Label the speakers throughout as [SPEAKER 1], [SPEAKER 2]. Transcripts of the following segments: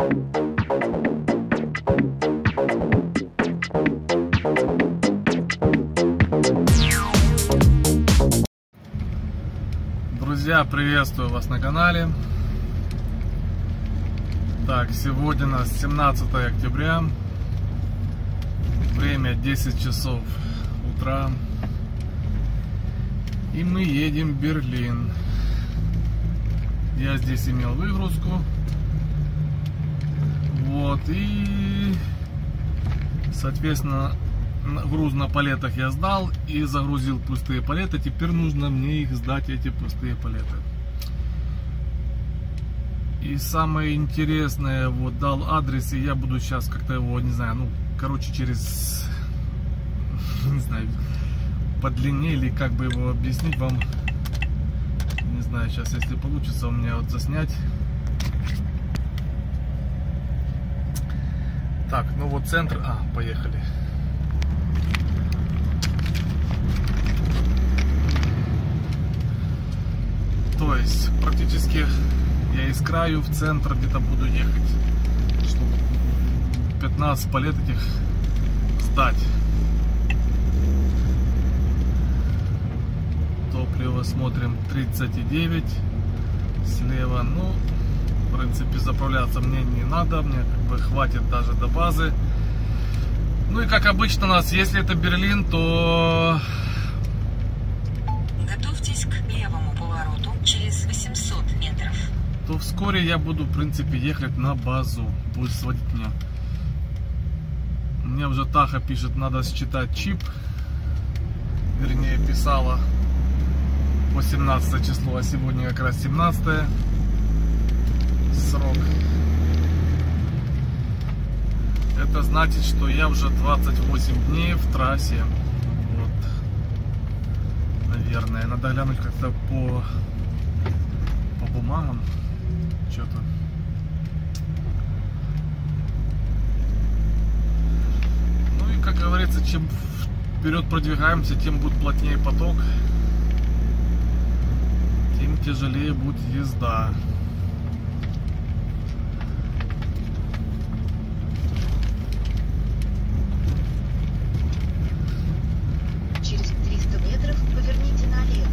[SPEAKER 1] Друзья, приветствую вас на канале. Так, сегодня у нас 17 октября, время 10 часов утра, и мы едем в Берлин. Я здесь имел выгрузку, вот, и соответственно груз на палетах я сдал и загрузил пустые палеты. Теперь нужно мне их сдать, эти пустые палеты. И самое интересное, вот дал адрес, и я буду сейчас как-то его, не знаю, ну, короче, через, не знаю, по длине или как бы его объяснить вам. Не знаю, сейчас, если получится у меня вот заснять. Так, ну вот центр, поехали. То есть практически я из краю в центр где-то буду ехать, чтобы 15 палет этих сдать. Топливо смотрим 39 слева. Ну, в принципе, заправляться мне не надо, мне как бы хватит даже до базы. Ну и как обычно у нас, если это Берлин, то
[SPEAKER 2] готовьтесь к левому повороту через 800 метров.
[SPEAKER 1] То вскоре я буду, в принципе, ехать на базу. Будет сводить меня. Мне уже Таха пишет, надо считать чип. Вернее, писала 18 число, а сегодня как раз 17 срок. Это значит, что я уже 28 дней в трассе. Вот. Наверное, надо глянуть как-то по бумагам. Что-то. Ну и, как говорится, чем вперед продвигаемся, тем будет плотнее поток, тем тяжелее будет езда.
[SPEAKER 2] Через 300 метров поверните налево.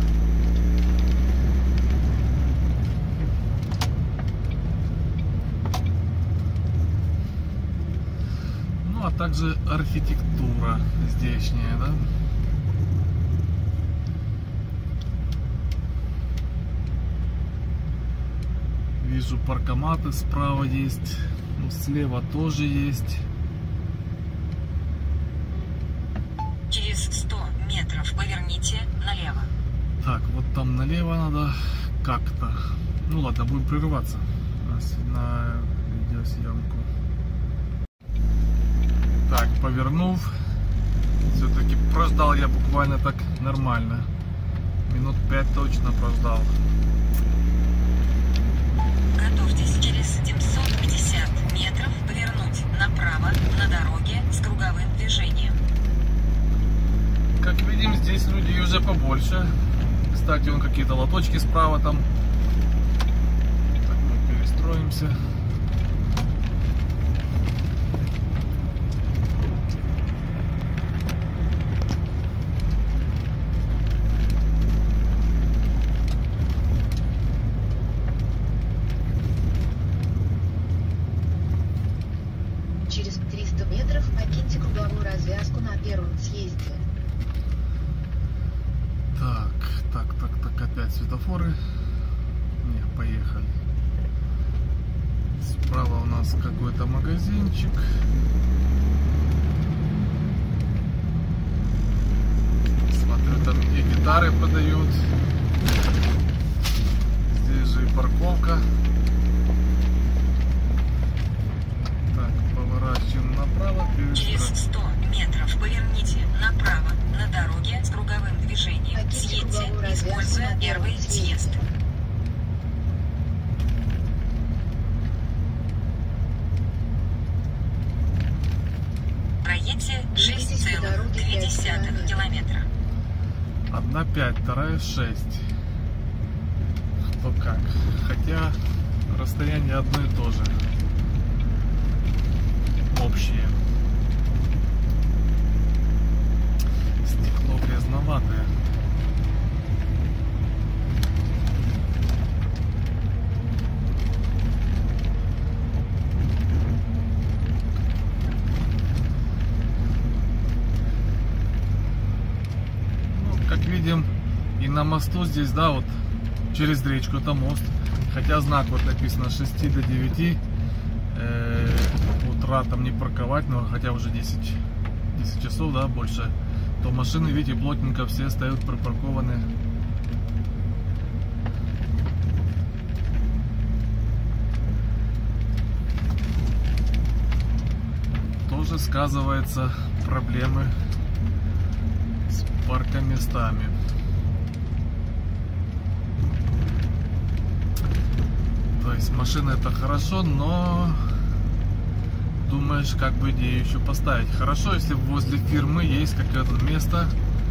[SPEAKER 1] Ну, а также архитектура здешняя, да? Вижу, паркоматы справа есть, ну, слева тоже есть.
[SPEAKER 2] Через 100 метров поверните налево.
[SPEAKER 1] Так, вот там налево надо как-то. Ну ладно, будем прерываться на видеосъемку. Так, повернув, все-таки прождал я буквально так нормально. Минут 5 точно прождал.
[SPEAKER 2] Готовьтесь через 750 метров повернуть направо на дороге с круговым движением.
[SPEAKER 1] Как видим, здесь людей уже побольше. Кстати, вон какие-то лоточки справа там. Так, мы перестроимся.
[SPEAKER 2] Через 300 метров покиньте круговую развязку на первом съезде.
[SPEAKER 1] Так, опять светофоры. Не, поехали. Справа у нас какой-то магазинчик. Смотрю, там и гитары подают. Здесь же и парковка. Так, поворачиваем направо.
[SPEAKER 2] Через 100 метров поверните направо на дороге с круговым движением. Съедьте, используя первый съезд. Проедьте 6,2 километра.
[SPEAKER 1] Одна 5, вторая 6. Что как. Хотя расстояние одно и то же. общие. Стекло грязноватое. Ну, как видим, и на мосту здесь, да, вот через речку это мост. Хотя знак вот написано с 6 до 9 утра там не парковать, но хотя уже 10 часов, да, больше, то машины, видите, плотненько все стоят припаркованы. Тоже сказывается проблемы с паркоместами. То есть машина это хорошо, но думаешь, как бы где еще поставить. Хорошо, если возле фирмы есть какое-то место,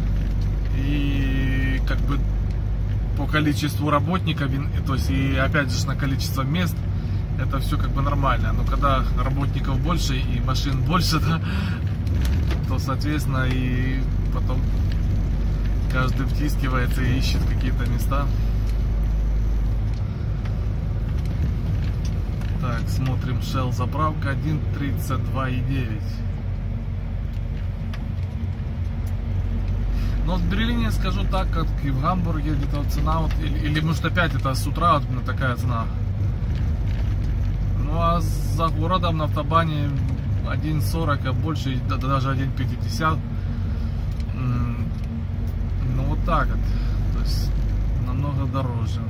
[SPEAKER 1] и как бы по количеству работников, то есть и опять же на количество мест, это все как бы нормально. Но когда работников больше и машин больше, да, то соответственно и потом каждый втискивается и ищет какие-то места. Так, смотрим, Shell заправка 1.32,9. Но в Берлине, скажу так, как и в Гамбурге, где-то цена, вот, или может опять это с утра вот такая цена. Ну а за городом на автобане 1.40, а больше, даже 1.50. Ну вот так вот, то есть намного дороже.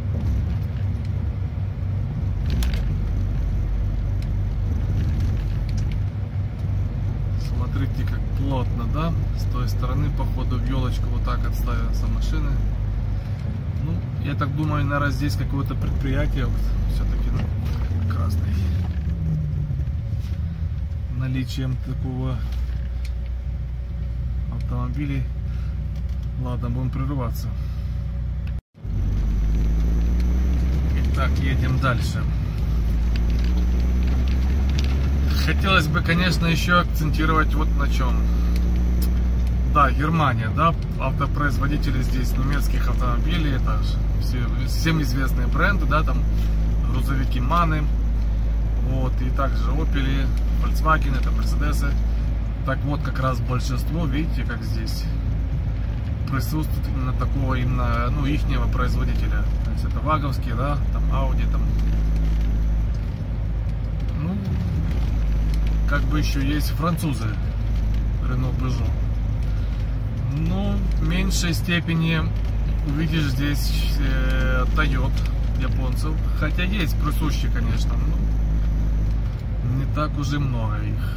[SPEAKER 1] Смотрите, как плотно, да? С той стороны, походу, в елочку вот так отставятся машины. Ну, я так думаю, наверное, здесь какое-то предприятие вот, все-таки, ну, красный. Наличием такого автомобилей. Ладно, будем прерываться. Итак, едем дальше. Хотелось бы, конечно, еще акцентировать вот на чем. Да, Германия, да, автопроизводители здесь немецких автомобилей, это всем известные бренды, да, там грузовики MAN, вот, и также Opel, Volkswagen, это Mercedes. Так вот, как раз большинство, видите, как здесь присутствует именно такого, именно, ну, ихнего производителя. То есть это ваговские, да, там Audi, там, ну, как бы еще есть французы, Renault, Peugeot. Но в меньшей степени увидишь здесь Toyota японцев. Хотя есть присущие, конечно, но не так уже много их.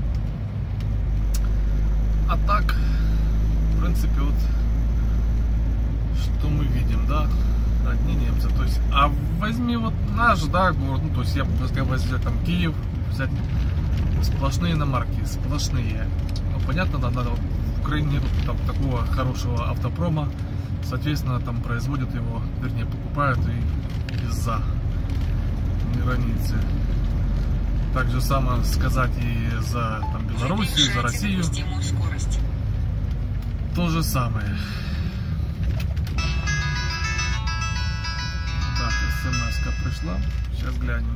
[SPEAKER 1] А так, в принципе, вот что мы видим, да, одни немцы. То есть, а возьми вот наш, да, город, ну, то есть я возьму там Киев, взять. Сплошные иномарки, сплошные. Ну, понятно, да, надо, в Украине нет там такого хорошего автопрома. Соответственно, там производят его, вернее, покупают и из-за границы. Так же самое сказать и за там, Белоруссию, за Россию. То же самое. Так, смс-ка пришла. Сейчас глянем.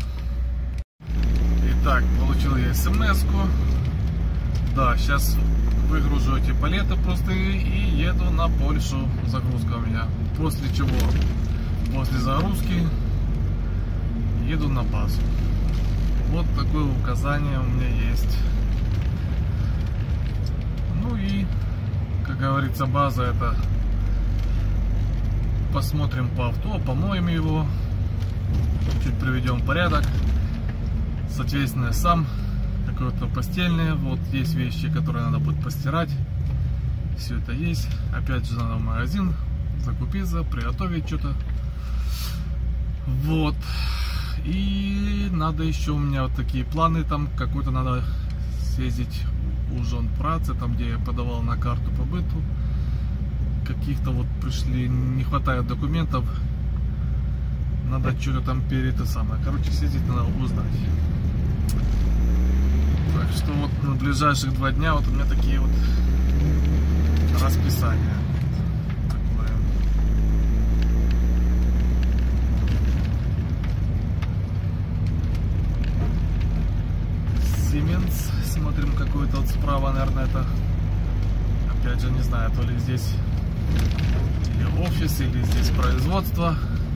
[SPEAKER 1] Так, получил я смс-ку. Да, сейчас выгружу эти палеты просто и еду на Польшу. Загрузка у меня. После чего, после загрузки, еду на базу. Вот такое указание у меня есть. Ну и, как говорится, база это... Посмотрим по авто, помоем его, чуть приведем в порядок. Соответственно, сам какое-то постельное. Вот есть вещи, которые надо будет постирать. Все это есть. Опять же надо в магазин закупиться, приготовить что-то. Вот. И надо еще у меня вот такие планы. Там какой-то надо съездить у Жонпрацы, там где я подавал на карту по быту. Каких-то вот пришли, не хватает документов. Надо что-то там перед это самое. Короче, съездить надо узнать. Так что вот на ближайших 2 дня вот у меня такие вот расписания. Такое. Siemens. Смотрим какой-то вот справа, наверное, это, опять же, не знаю, то ли здесь или офис, или здесь производство.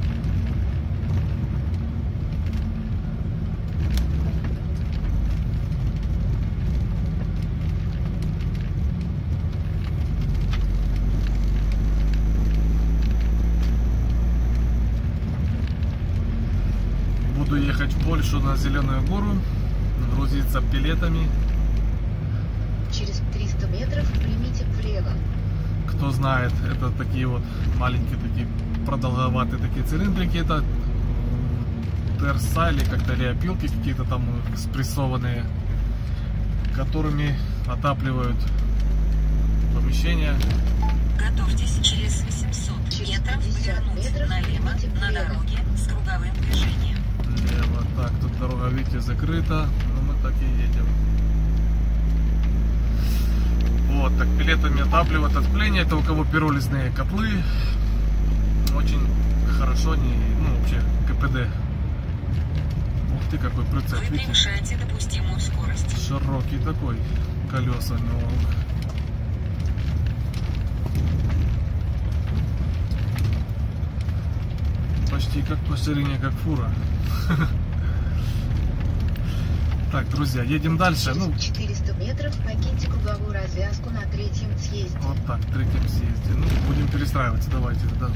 [SPEAKER 1] Буду ехать в Польшу на Зеленую гору, грузиться пилетами.
[SPEAKER 3] Через 300 метров примите влево.
[SPEAKER 1] Кто знает, это такие вот маленькие, такие продолговатые такие цилиндрики. Это терса или как-то опилки какие-то там спрессованные, которыми отапливают помещение.
[SPEAKER 2] Готовьтесь через 800 метров повернуть налево на дороге с круговым движением.
[SPEAKER 1] Лево. Так, тут дорога, видите, закрыта, но мы так и едем. Вот, так пилетами отапливают отопление. Это у кого пиролизные котлы. Очень хорошо, ну вообще КПД. Ух ты, какой прицеп,
[SPEAKER 2] Вы
[SPEAKER 1] видите?
[SPEAKER 2] превышаете допустимую скорость.
[SPEAKER 1] Широкий такой, колеса у него. Почти как по ширине, как фура. Так, друзья, едем дальше.
[SPEAKER 3] Через
[SPEAKER 1] Ну,
[SPEAKER 3] 400 метров покиньте круговую развязку на 3-м съезде.
[SPEAKER 1] вот так, в 3-м съезде. Ну, будем перестраиваться, давайте тогда.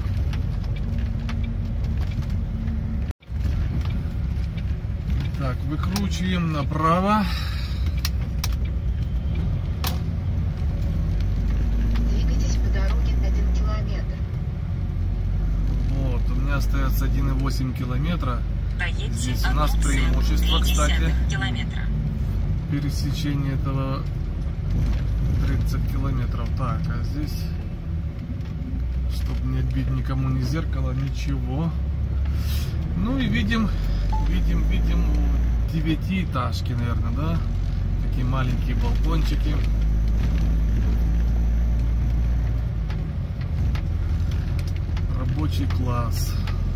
[SPEAKER 1] Так, выкручиваем направо.
[SPEAKER 3] Двигайтесь по дороге 1 километр.
[SPEAKER 1] Вот, у меня остается 1,8 километра.
[SPEAKER 2] Доедьте
[SPEAKER 1] Здесь у нас
[SPEAKER 2] 1,3
[SPEAKER 1] преимущество, кстати.
[SPEAKER 2] километра.
[SPEAKER 1] Пересечение этого 30 километров. Так, а здесь, чтобы не отбить никому ни зеркало, ничего. Ну и видим 9-этажки, наверное, да? Такие маленькие балкончики. Рабочий класс.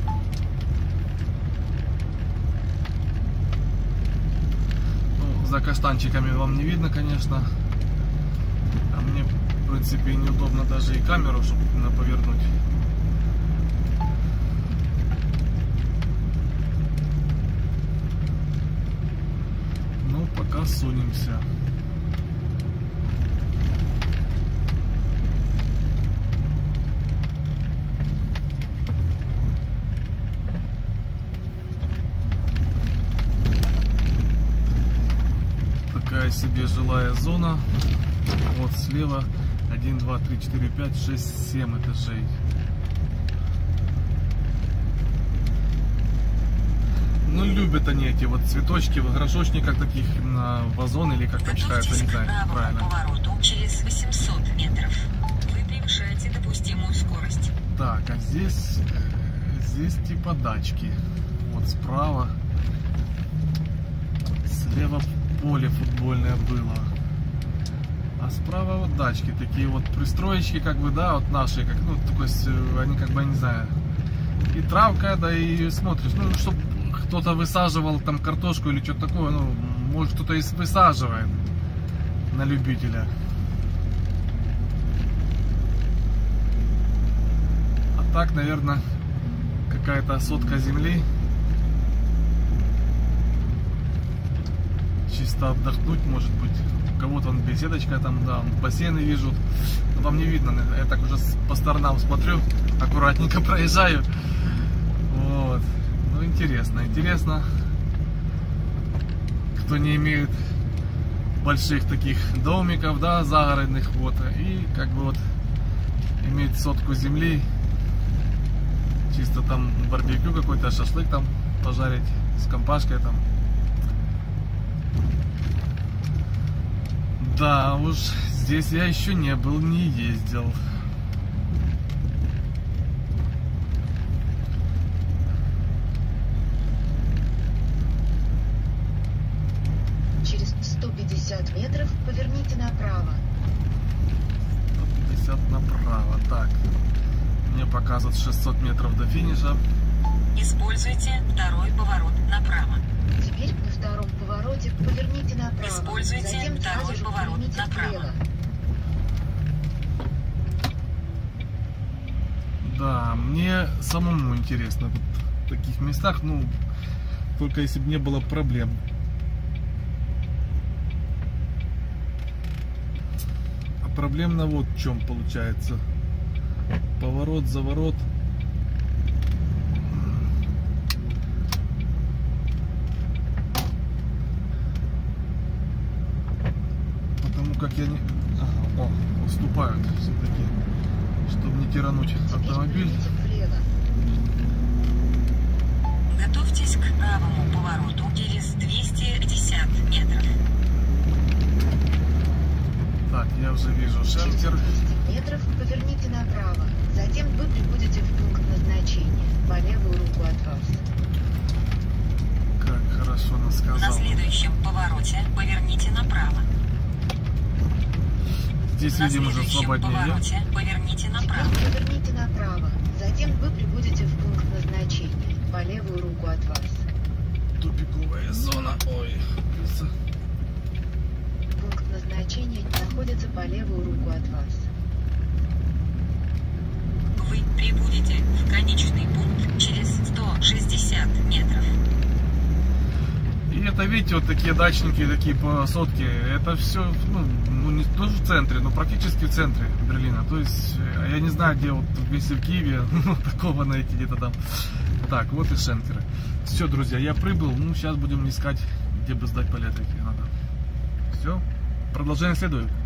[SPEAKER 1] Ну, за каштанчиками вам не видно, конечно. А мне, в принципе, неудобно даже и камеру, чтобы повернуть. Ну, пока сунемся. Такая себе жилая зона. Вот слева 1, 2, 3, 4, 5, 6, 7 этажей. Ну, любят они эти вот цветочки в горшочниках таких, на вазон или как там считается, не знаю,
[SPEAKER 2] Готовьтесь к
[SPEAKER 1] правильно.
[SPEAKER 2] правому повороту через 800 метров. Вы превышаете допустимую скорость.
[SPEAKER 1] Так, а здесь типа дачки. Вот справа. Слева поле футбольное было. А справа вот дачки, такие вот пристроечки, как бы, да, вот наши, как, ну, такой, они как бы, я не знаю, и травка, да, и смотришь, ну, чтобы кто-то высаживал там картошку или что-то такое, ну, может, кто-то и высаживает на любителя. А так, наверное, какая-то сотка земли. Чисто отдохнуть, может быть. У кого-то он беседочка там, да, бассейны вижу. Но вам не видно, я так уже по сторонам смотрю, аккуратненько проезжаю. Вот. Ну, интересно. Кто не имеет больших таких домиков, да, загородных, вот, и как бы вот иметь сотку земли, чисто там барбекю какой-то, шашлык там пожарить с компашкой там. Да уж, здесь я еще не был, не ездил.
[SPEAKER 3] Через 150 метров, поверните направо.
[SPEAKER 1] 150 направо. Так. Мне показывает 600 метров до финиша.
[SPEAKER 2] Используйте второй поворот направо.
[SPEAKER 3] Теперь на втором повороте поверните направо.
[SPEAKER 2] Используйте
[SPEAKER 3] Затем
[SPEAKER 2] второй
[SPEAKER 3] сразу же
[SPEAKER 2] поворот
[SPEAKER 3] поверните
[SPEAKER 2] направо.
[SPEAKER 3] влево.
[SPEAKER 1] Да, мне самому интересно вот в таких местах, ну, только если бы не было проблем. А проблемно вот в чем получается. Поворот, заворот. Потому как я не... Ага, о, уступают все-таки, чтобы не тирануть
[SPEAKER 3] Теперь
[SPEAKER 1] автомобиль.
[SPEAKER 3] поверните влево.
[SPEAKER 2] Готовьтесь к правому повороту через 250 метров.
[SPEAKER 1] Так, я уже вижу
[SPEAKER 3] Через
[SPEAKER 1] шелтер.
[SPEAKER 3] 200 метров поверните направо. Затем вы прибудете в пункт назначения, по левую руку от вас.
[SPEAKER 1] Как хорошо
[SPEAKER 2] На
[SPEAKER 1] насказал.
[SPEAKER 2] следующем повороте поверните направо.
[SPEAKER 1] Здесь,
[SPEAKER 2] На
[SPEAKER 1] видимо, уже
[SPEAKER 2] следующем
[SPEAKER 1] свободнее.
[SPEAKER 2] повороте поверните направо.
[SPEAKER 3] Теперь поверните направо. Затем вы прибудете в пункт назначения, по левую руку от вас.
[SPEAKER 1] Тупиковая зона. Ой.
[SPEAKER 3] Пункт назначения находится по левую руку от вас.
[SPEAKER 2] Вы прибудете в конечный пункт через 160 метров.
[SPEAKER 1] И это, видите, вот такие дачники, такие сотки, это все, ну не тоже в центре, но практически в центре Берлина. То есть, я не знаю, где вот, если в Киеве, ну, такого найти где-то там. Так, вот и шенкеры. Все, друзья, я прибыл, ну, сейчас будем искать, где бы сдать по электрики надо. Все, продолжение следует.